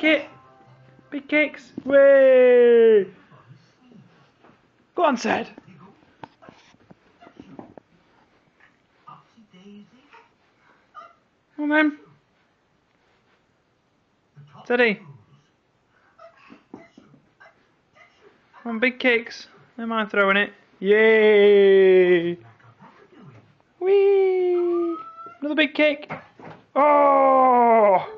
kick it. Big kicks. Way. Go on, Zed. Come on, then. Steady. Come on, big kicks. Don't mind throwing it. Yay! Whee! Another big kick. Oh!